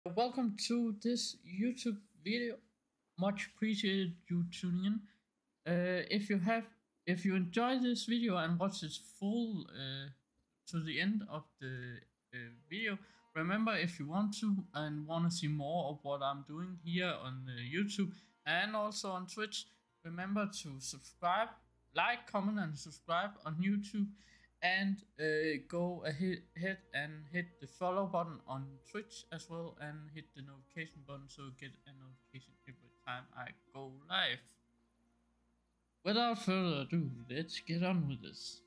Welcome to this YouTube video. Much appreciated you tuning in. If you enjoy this video and watch it full to the end of the video, remember if you want to and want to see more of what I'm doing here on YouTube and also on Twitch, remember to subscribe, like, comment, and subscribe on YouTube and go ahead and hit the follow button on Twitch as well and hit the notification button so you get a notification every time I go live. Without further ado, let's get on with this.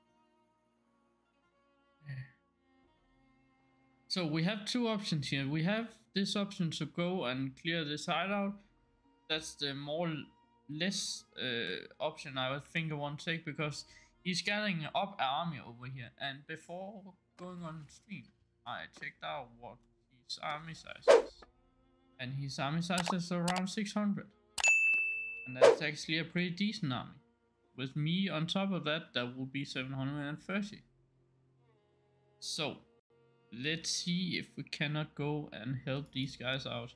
So we have two options here. We have this option to go and clear this hideout. That's the more less option I would think I want to take because he's getting up an army over here. And before going on stream, I checked out what his army size is. And his army size is around 600. And that's actually a pretty decent army. With me on top of that, that will be 730. So, let's see if we cannot go and help these guys out.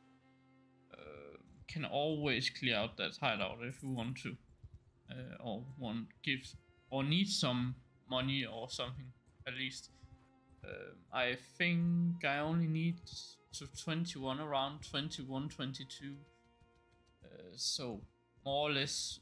Can always clear out that hideout if we want to. Or need some money or something at least. I think I only need to 21, around 21, 22. So more or less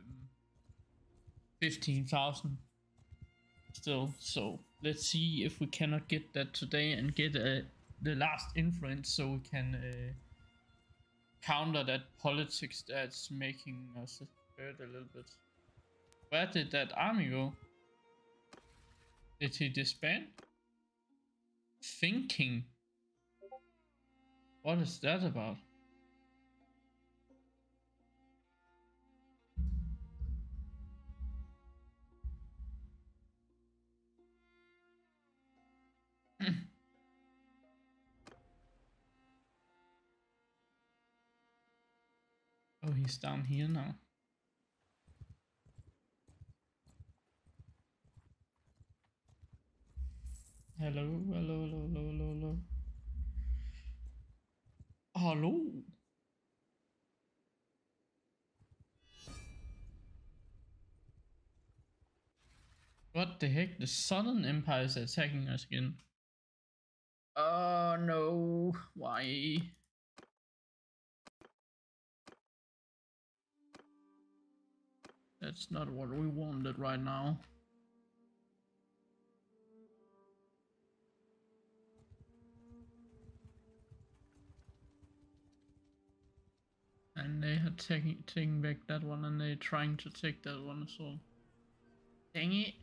15,000 still. So let's see if we cannot get that today and get the last influence so we can counter that politics that's making us hurt a little bit. Where did that army go? Did he disband? Thinking. What is that about? Oh, he's down here now. Hello, hello, hello, hello, hello, hello. Hello. What the heck? The Southern Empire is attacking us again. Oh no, why? That's not what we wanted right now. And they are taking back that one and they're trying to take that one as well. Dang it.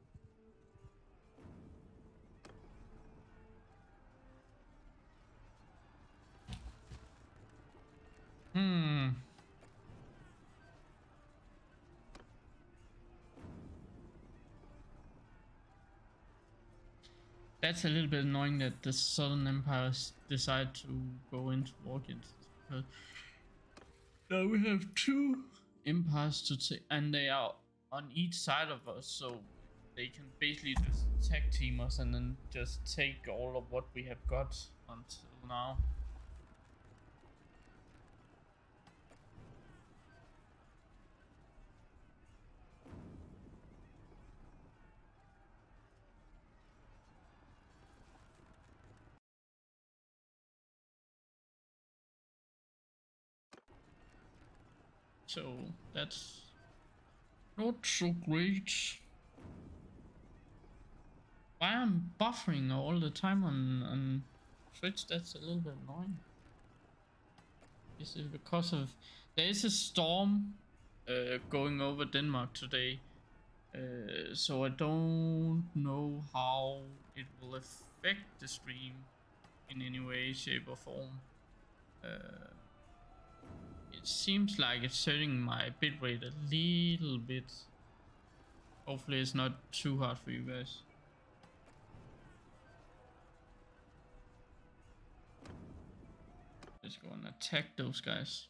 That's a little bit annoying that the Southern Empires decide to go into war against us because now we have two empires to take and they are on each side of us, so they can basically just tag team us and then just take all of what we have got until now. So that's not so great. Why I'm buffering all the time on Twitch, that's a little bit annoying. Is it because of there is a storm going over Denmark today, so I don't know how it will affect the stream in any way, shape or form. It seems like it's setting my bitrate a little bit. Hopefully it's not too hard for you guys. Let's go and attack those guys.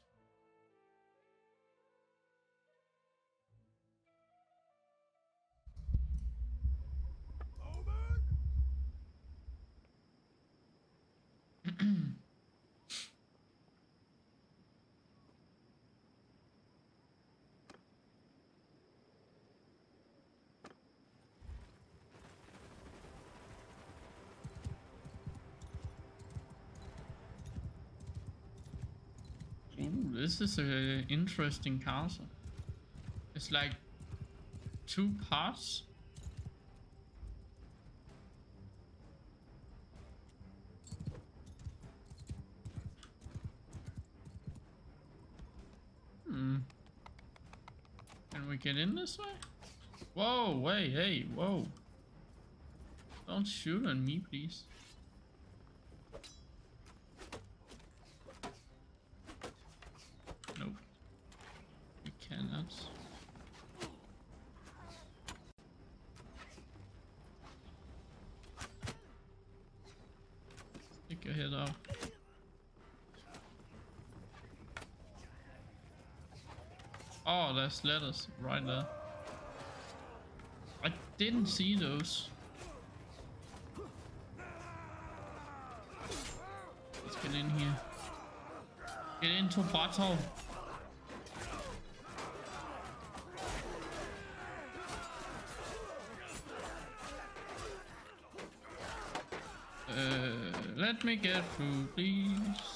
Ooh, this is a interesting castle. It's like 2 parts. Can we get in this way? Whoa, wait, hey, whoa. Don't shoot on me, please. Nope. We cannot. Stick your head out. Oh, there's letters right there. I didn't see those. Let's get in here. Get into battle. Let me get through, please.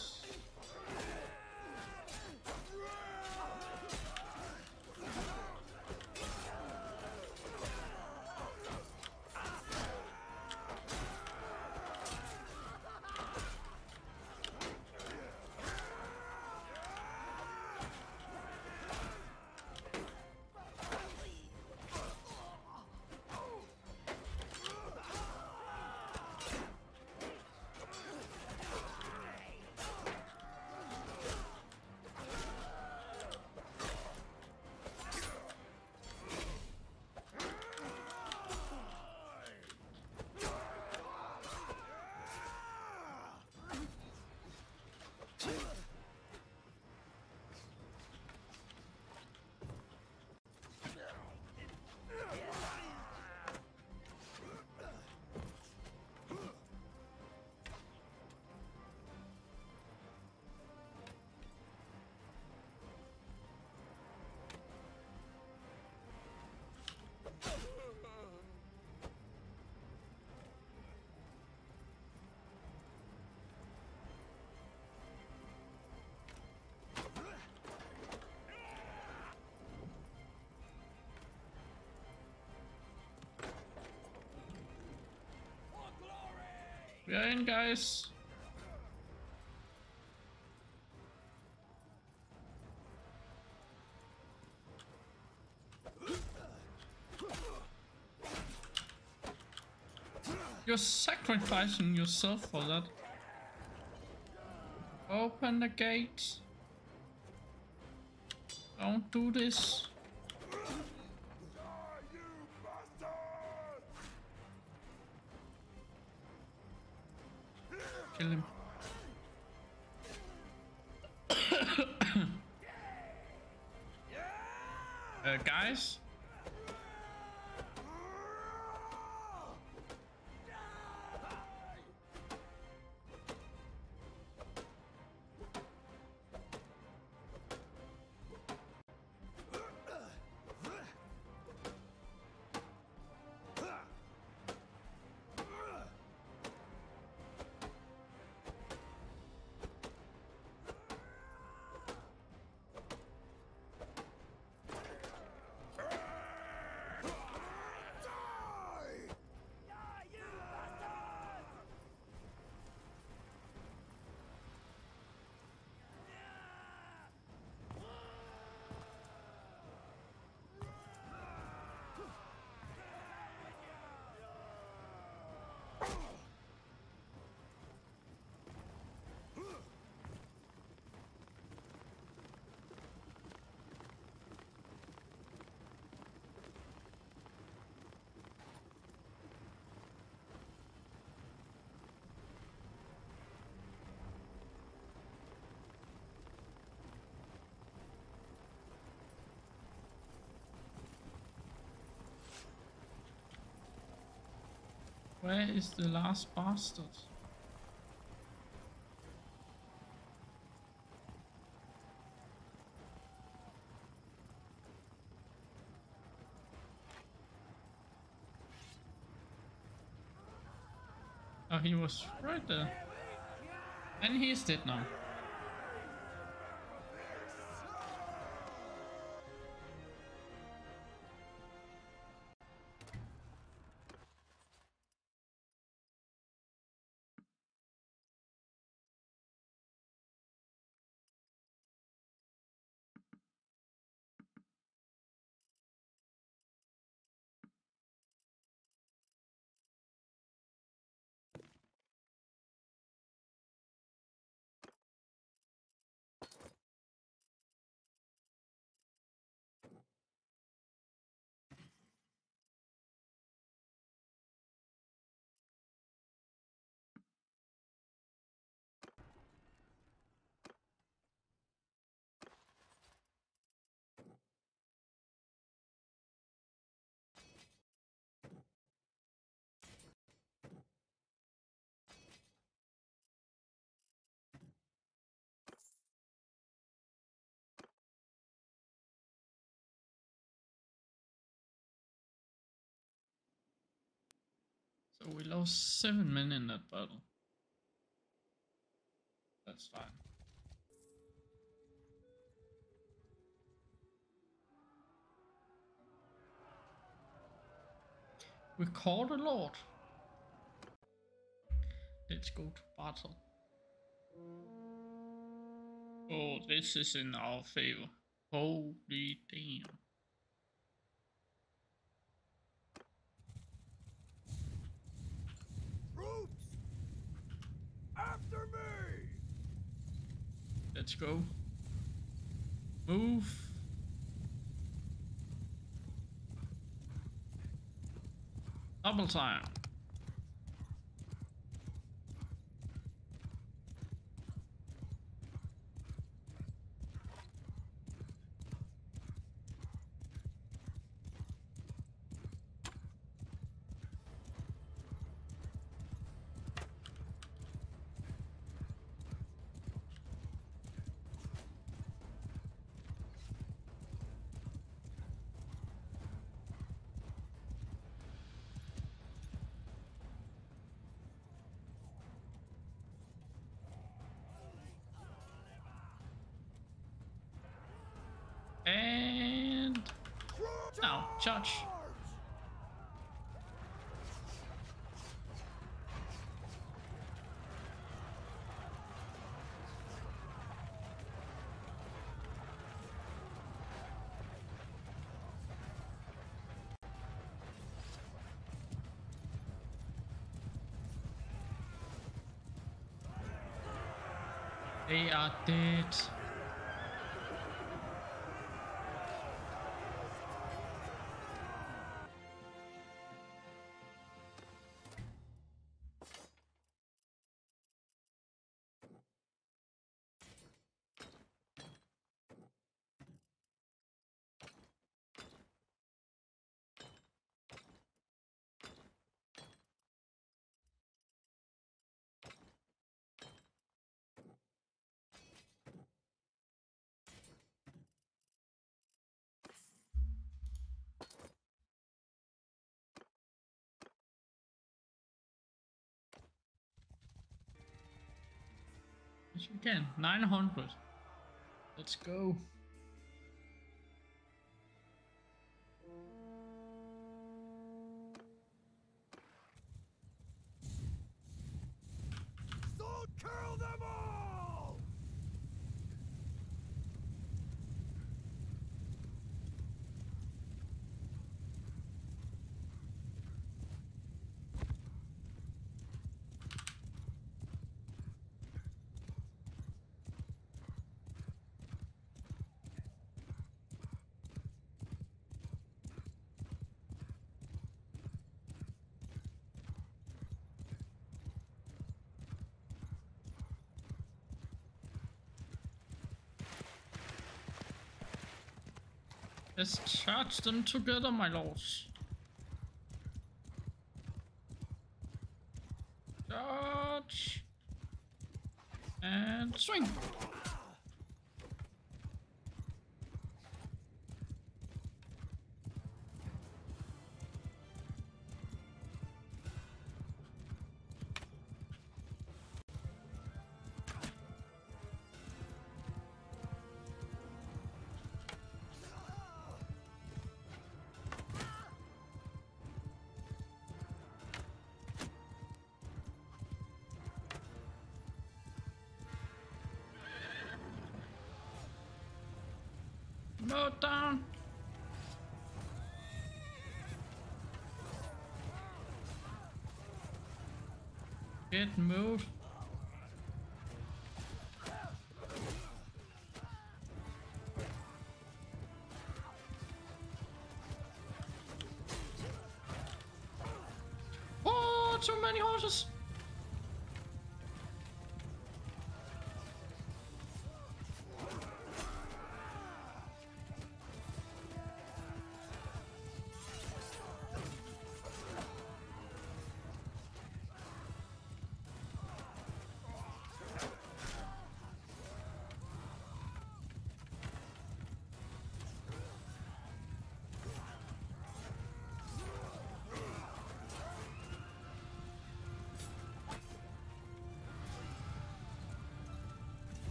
We are in, guys. You're sacrificing yourself for that. Open the gate. Don't do this. Kill him. Guys? Where is the last bastard? Oh, he was right there. And he's dead now. we lost 7 men in that battle. That's fine. We caught a lord. Let's go to battle. Oh, this is in our favor. Holy damn. Troops! After me! Let's go. Move. Double time. And now, charge. They are dead. Yes, we can. 900. Let's go. Don't kill them all! Let's charge them together, my lords. Charge. And swing. Mode down. Get moved. Oh, too many horses.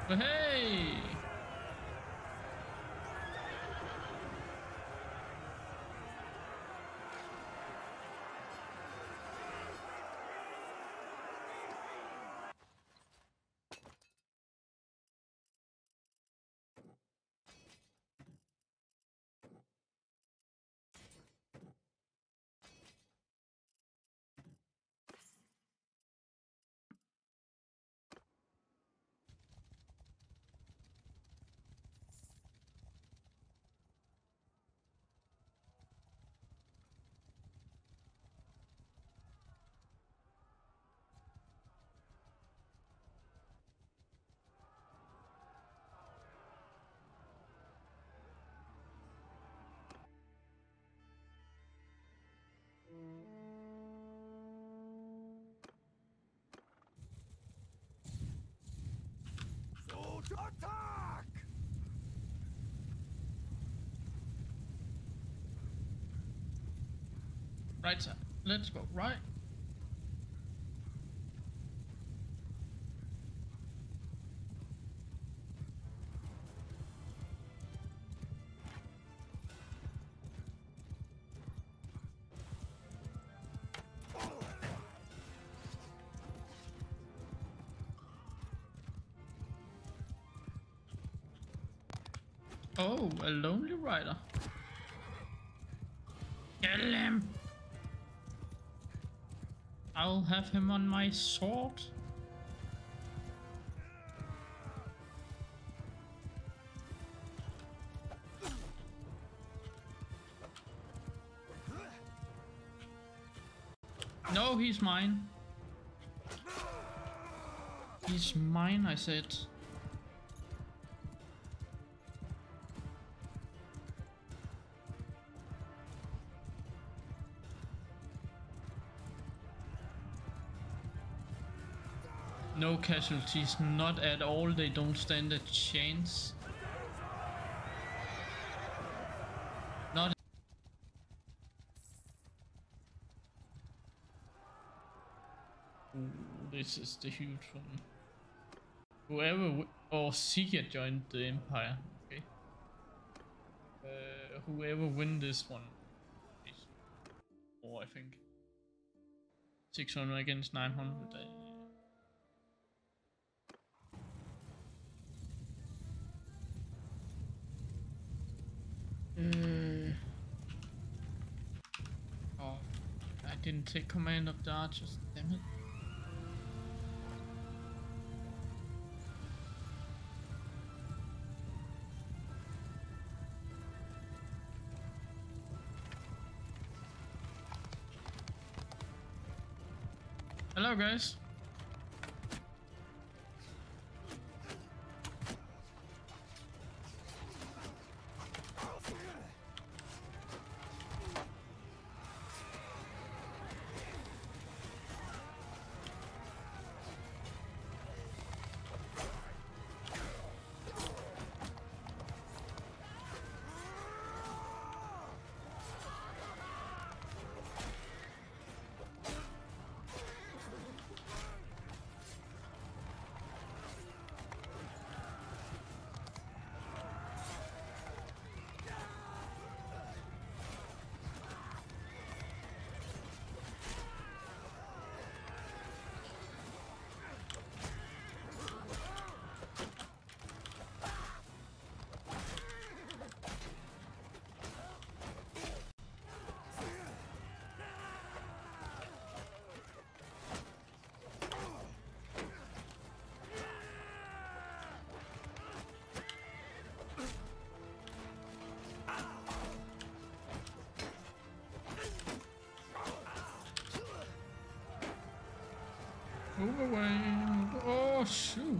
But hey! Soldier attack! Right side. Let's go right. Oh, a lonely rider. Kill him! I'll have him on my sword. No, he's mine. He's mine, I said. No casualties, not at all. They don't stand a chance. Not. Ooh, this is the huge one. Whoever or Seeker joined the Empire. Okay. Whoever win this one. Or I think 600 against 900. Oh, I didn't take command of the archers. Damn it. Hello, guys. Move away. Oh, shoot.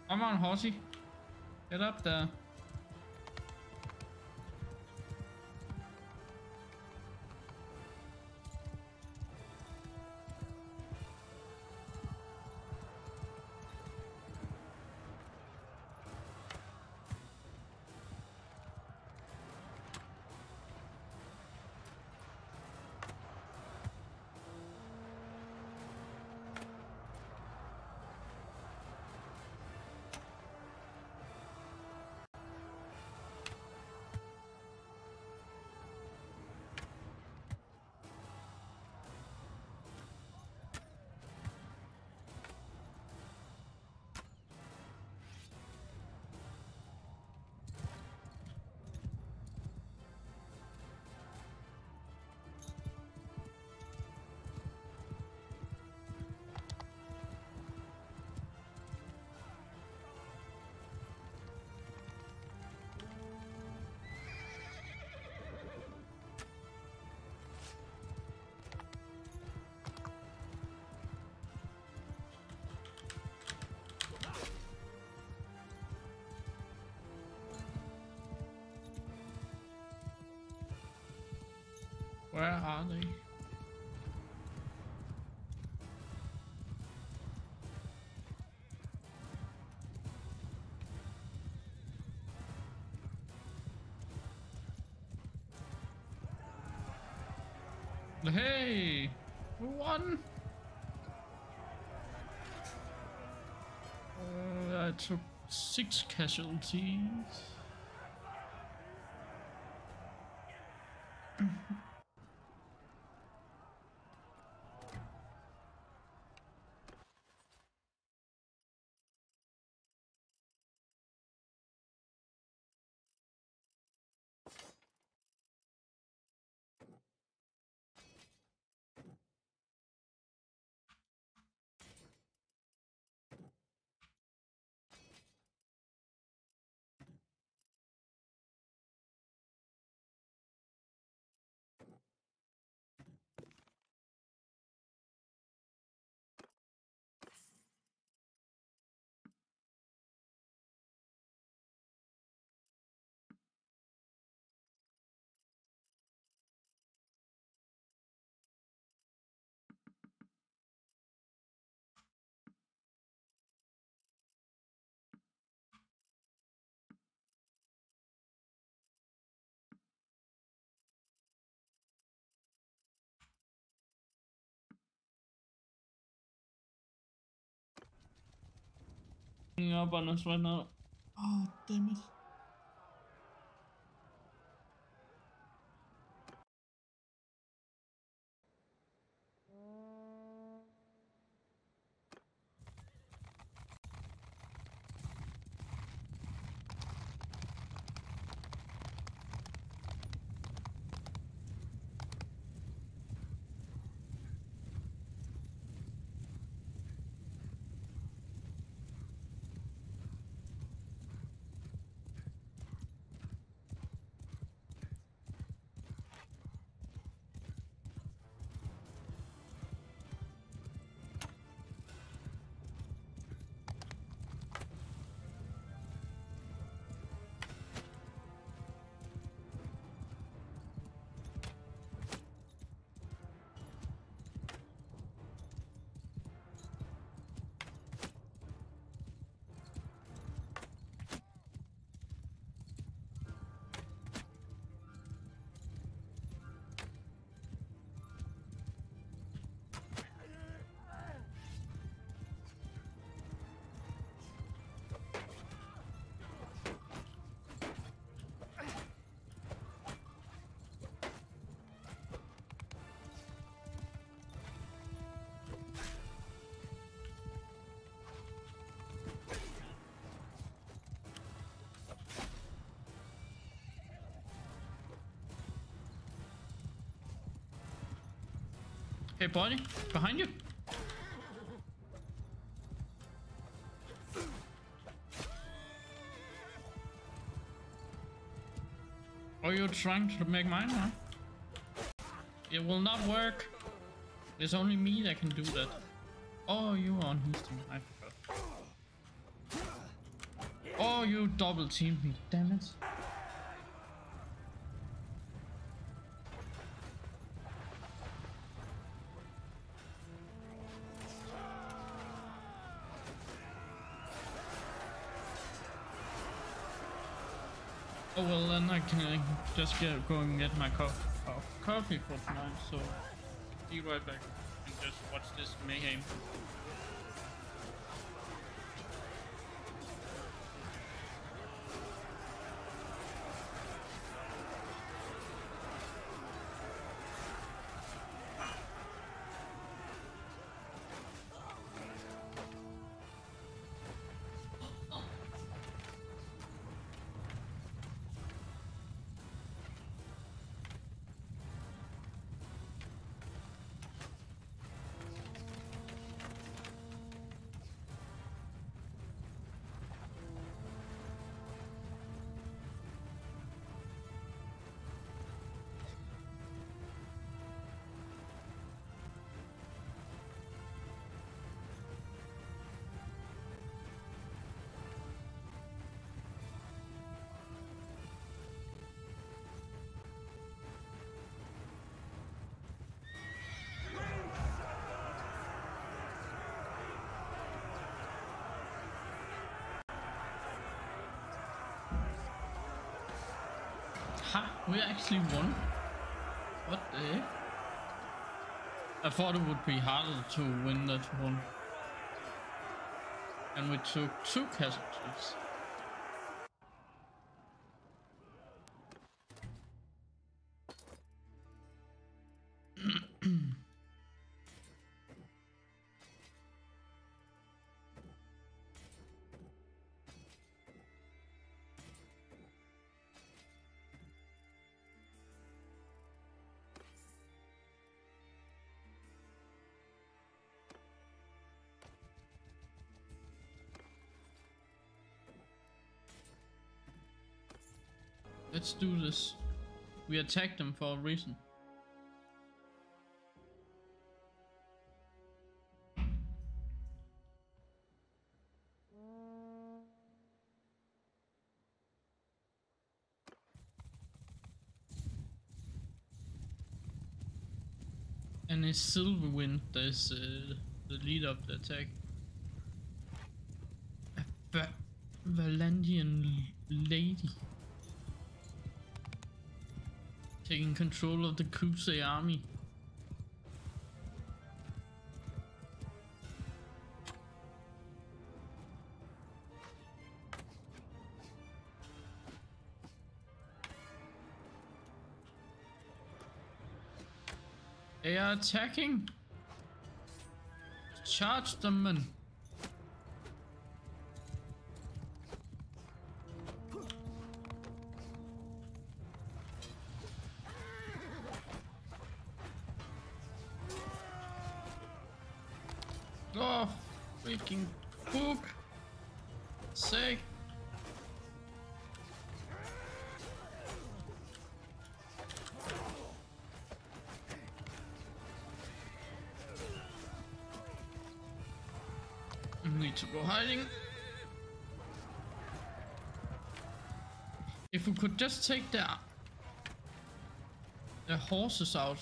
Come on, horsey. Get up there. Where are they? Hey! We won! I took 6 casualties. Up on us right now. Oh, damn it. Hey, buddy, behind you. Are you trying to make mine, huh? It will not work. There's only me that can do that. Oh, you are on his team. I forgot. Oh, you double teamed me, damn it. Oh well, then I can just go and get my coffee for tonight, so be right back and just watch this mayhem. Ha! We actually won. What the heck? I thought it would be harder to win that one. And we took 2 casualties. Let's do this. We attacked them for a reason. And it's Silverwind that's the leader of the attack. A Valandian lady. Taking control of the Crusade army. They are attacking. Charge them, man. Oh, freaking book. Sake. Need to go hiding. If we could just take the horses out.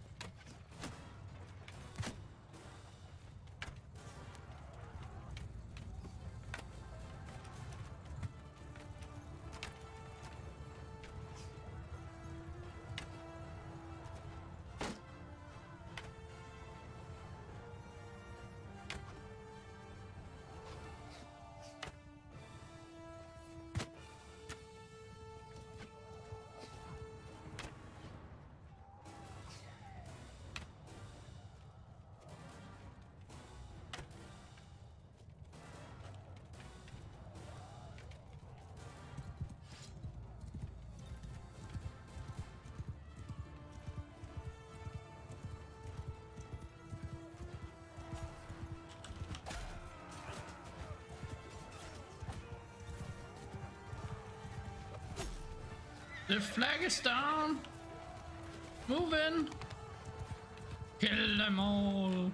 The flag is down. Move in. Kill them all.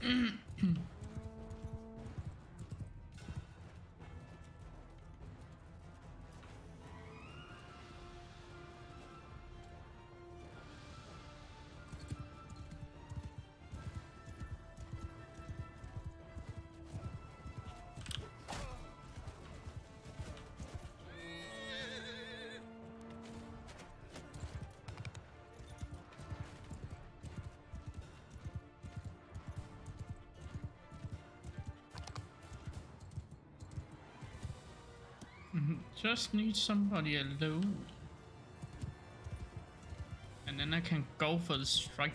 Just need somebody alone. And then I can go for the strike.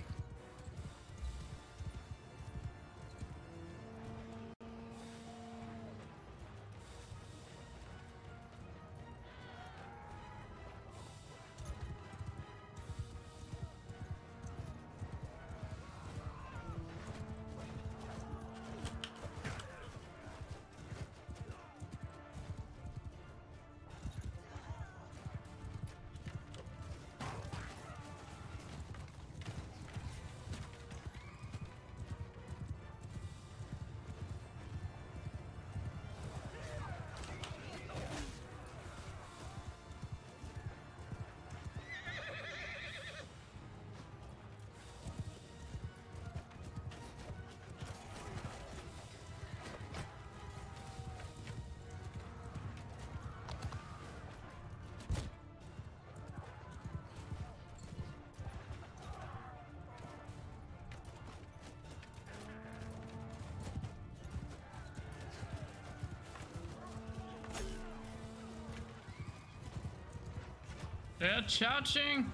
They're charging!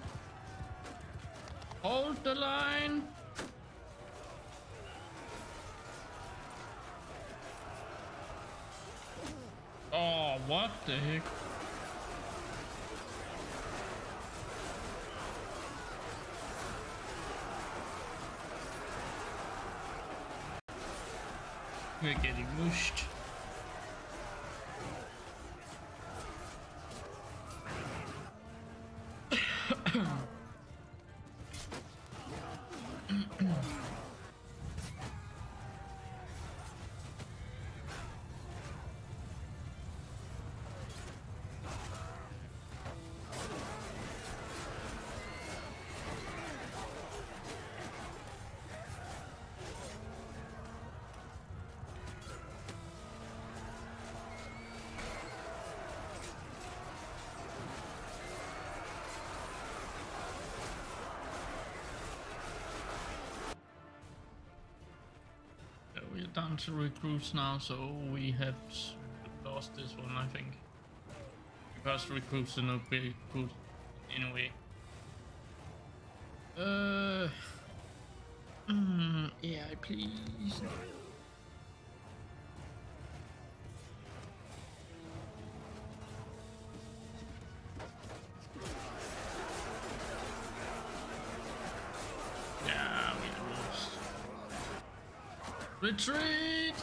Hold the line! Oh, what the heck? We're getting mushed. We're down to recruits now, so we have lost this one, I think. Because recruits are not very good anyway. Yeah, please. Yeah, we lost. Retreat!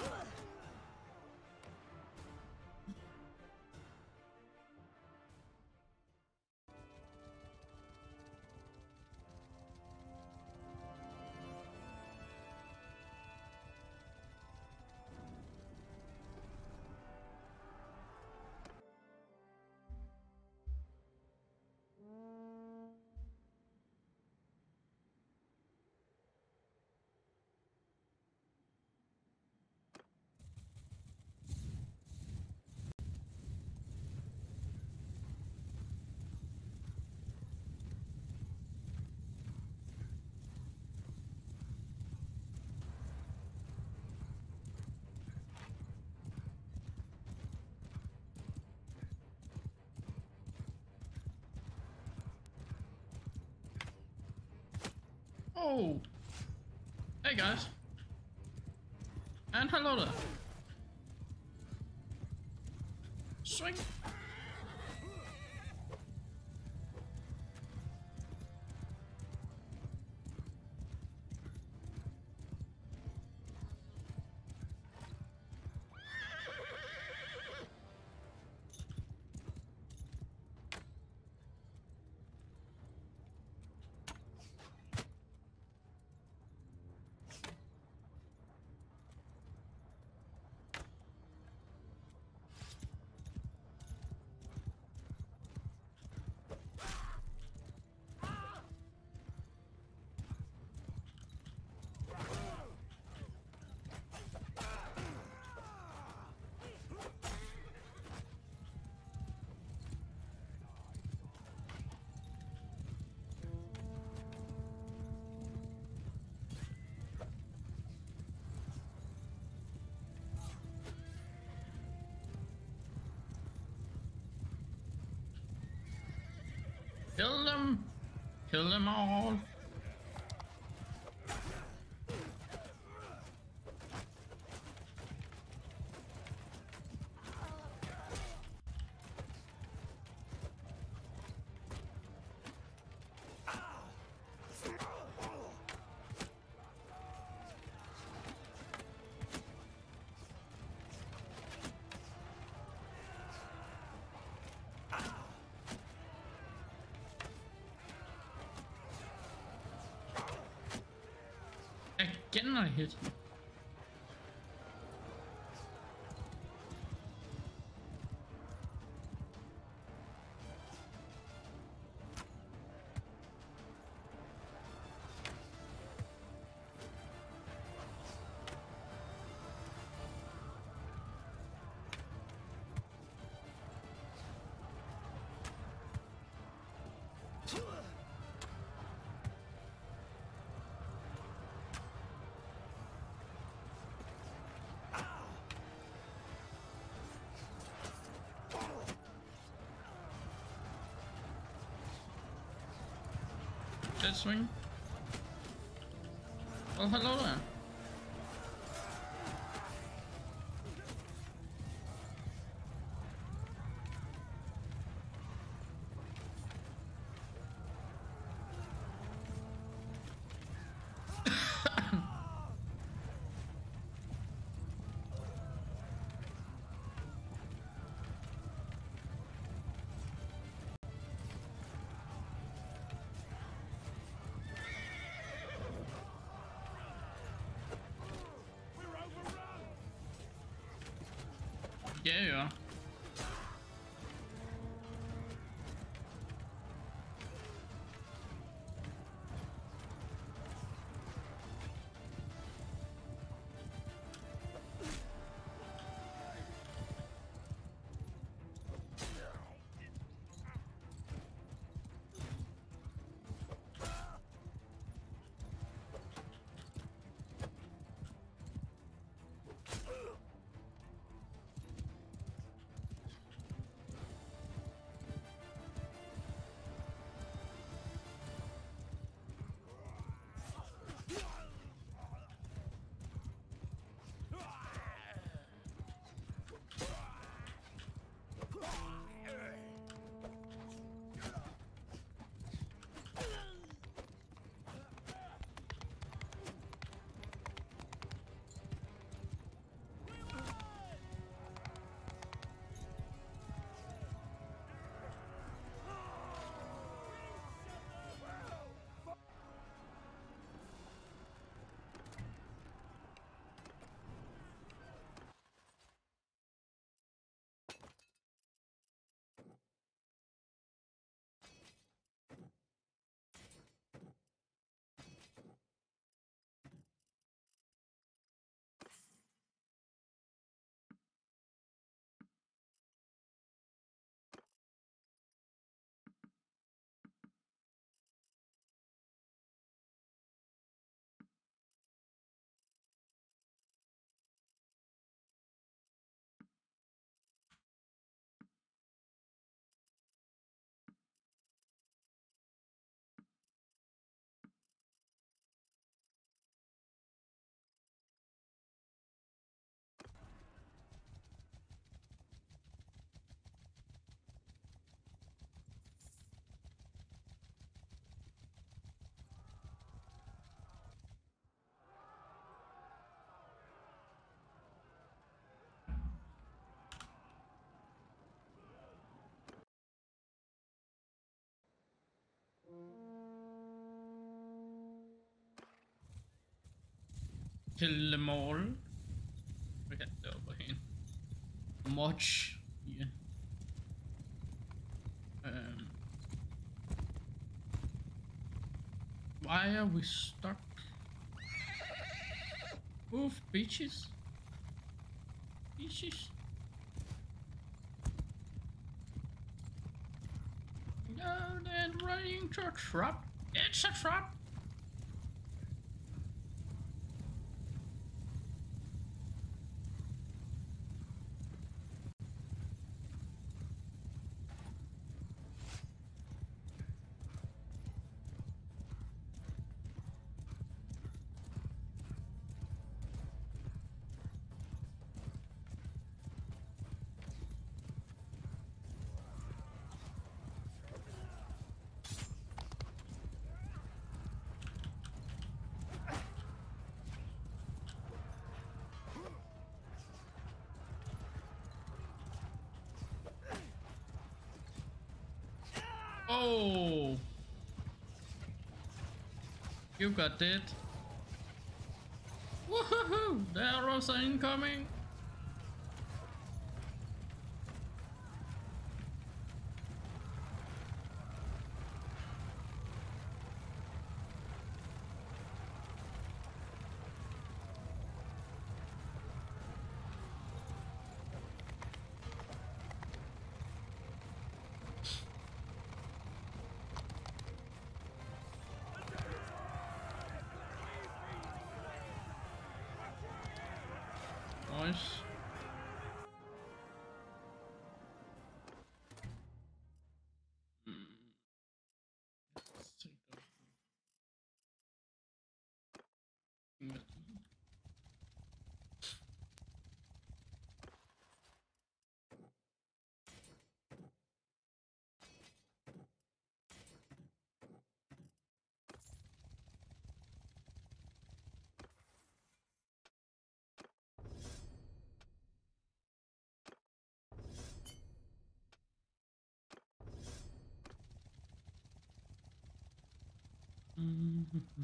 Oh! Hey guys! And hello there! Swing! Kill them! Kill them all! Again I hit. Jet swing. Oh, hello there. Yeah, you are. Kill them all. Vi kan inte overhen. Much. Yeah. Why are we stuck? Move, bitches. Bitches. No, they're running to a trap. It's a trap. Oh! You got dead. Woohoo! The arrows are incoming! Nice. Let's take those. Mm-hmm.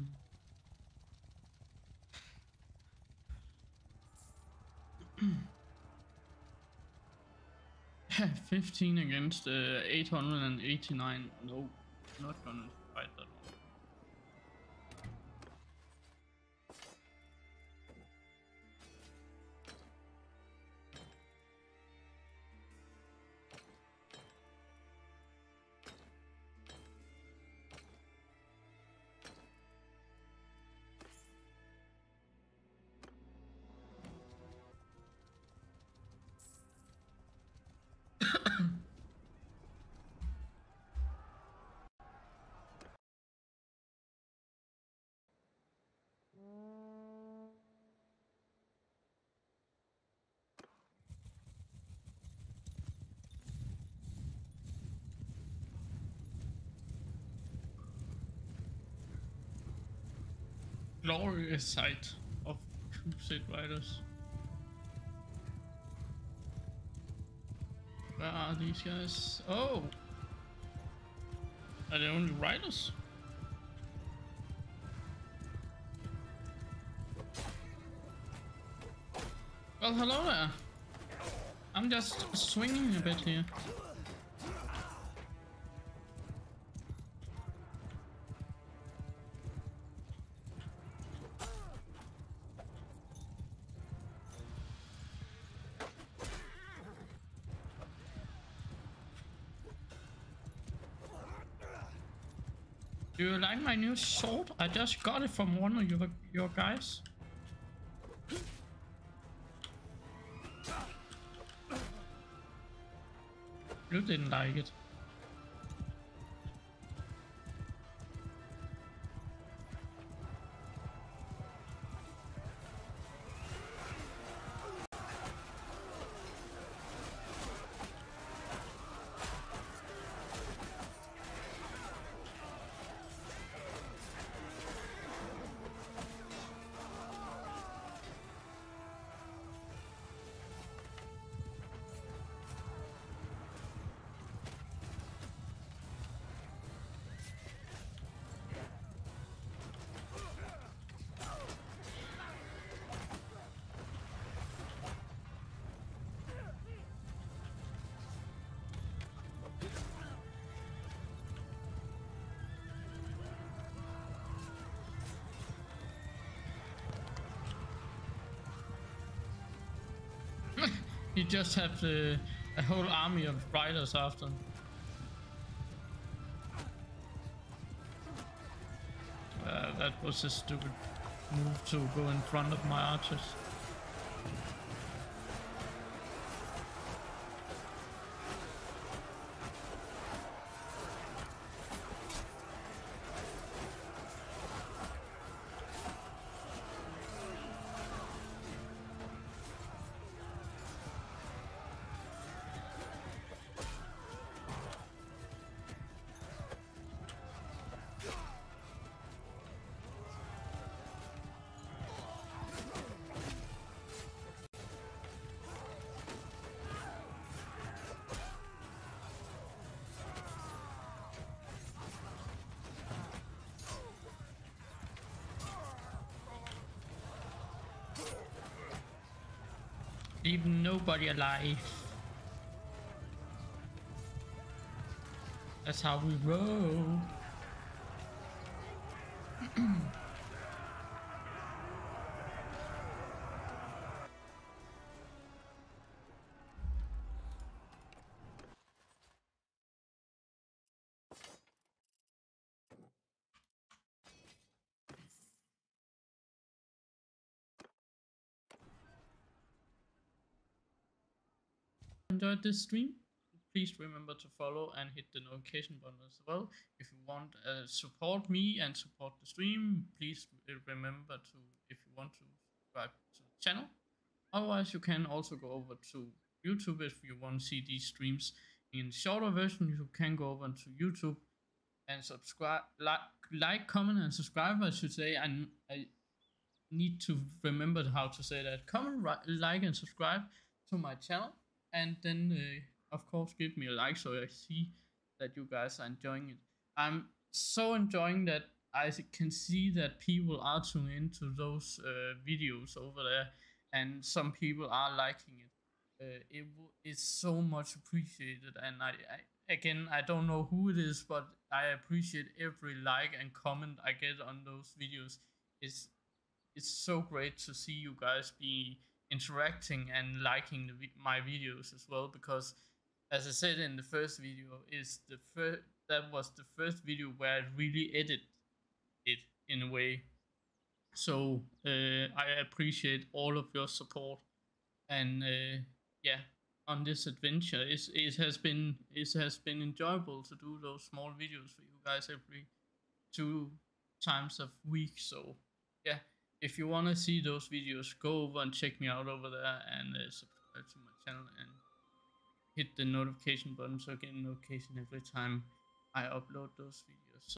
15 against 889. No, not gonna fight that one. Glorious sight of Crusade Riders. Where are these guys? Oh! Are they only riders? Well, hello there. I'm just swinging a bit here. Do you like my new sword? I just got it from one of your guys. You didn't like it. You just have a whole army of riders after them. That was a stupid move to go in front of my archers. Leave nobody alive. That's how we roll. Enjoyed this stream, please remember to follow and hit the notification button as well. If you want support me and support the stream, please remember to, if you want to, subscribe to the channel. Otherwise, you can also go over to YouTube if you want to see these streams in shorter version. You can go over to YouTube and subscribe, like, comment, and subscribe. I should say. I need to remember how to say that. Comment, like, and subscribe to my channel, and then of course give me a like so I see that you guys are enjoying it. I'm so enjoying that I can see that people are tuning into those videos over there, and some people are liking it. It's so much appreciated, and I don't know who it is, but I appreciate every like and comment I get on those videos. It's so great to see you guys be interacting and liking my videos as well, because as I said in the first video, that was the first video where I really edit it in a way. So I appreciate all of your support, and yeah, on this adventure, it has been enjoyable to do those small videos for you guys every 2 times a week. So yeah, if you want to see those videos, go over and check me out over there, and subscribe to my channel and hit the notification button so you get a notification every time I upload those videos.